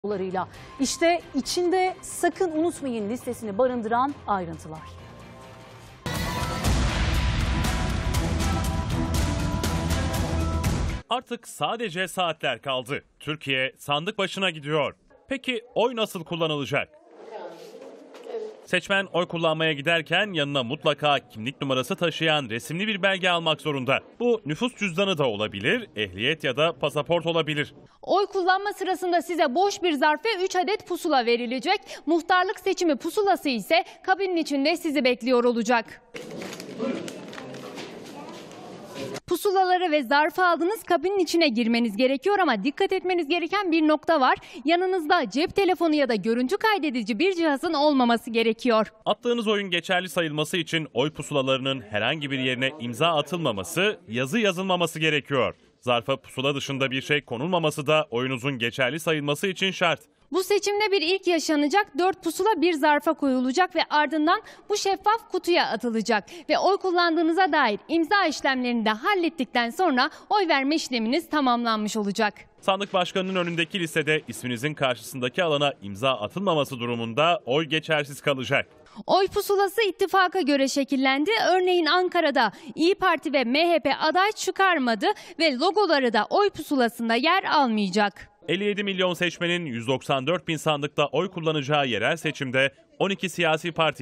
dolarıyla. İşte içinde sakın unutmayın listesini barındıran ayrıntılar. Artık sadece saatler kaldı. Türkiye sandık başına gidiyor. Peki oy nasıl kullanılacak? Seçmen oy kullanmaya giderken yanına mutlaka kimlik numarası taşıyan resimli bir belge almak zorunda. Bu nüfus cüzdanı da olabilir, ehliyet ya da pasaport olabilir. Oy kullanma sırasında size boş bir zarf ve 3 adet pusula verilecek. Muhtarlık seçimi pusulası ise kabinin içinde sizi bekliyor olacak. Pusulaları ve zarfı aldınız, kabinin içine girmeniz gerekiyor ama dikkat etmeniz gereken bir nokta var. Yanınızda cep telefonu ya da görüntü kaydedici bir cihazın olmaması gerekiyor. Attığınız oyun geçerli sayılması için oy pusulalarının herhangi bir yerine imza atılmaması, yazı yazılmaması gerekiyor. Zarfa pusula dışında bir şey konulmaması da oyunuzun geçerli sayılması için şart. Bu seçimde bir ilk yaşanacak. 4 pusula bir zarfa koyulacak ve ardından bu şeffaf kutuya atılacak. Ve oy kullandığınıza dair imza işlemlerini de hallettikten sonra oy verme işleminiz tamamlanmış olacak. Sandık başkanının önündeki listede isminizin karşısındaki alana imza atılmaması durumunda oy geçersiz kalacak. Oy pusulası ittifaka göre şekillendi. Örneğin Ankara'da İYİ Parti ve MHP aday çıkarmadı ve logoları da oy pusulasında yer almayacak. 57 milyon seçmenin 194 bin sandıkta oy kullanacağı yerel seçimde 12 siyasi parti